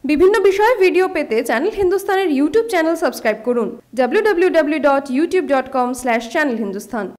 বিভিন্ন বিষয়ে ভিডিও পেতে চ্যানেল হিন্দুস্তানের ইউটিউব চ্যানেল সাবস্ক্রাইব করুন www.youtube.com/channelhindustan।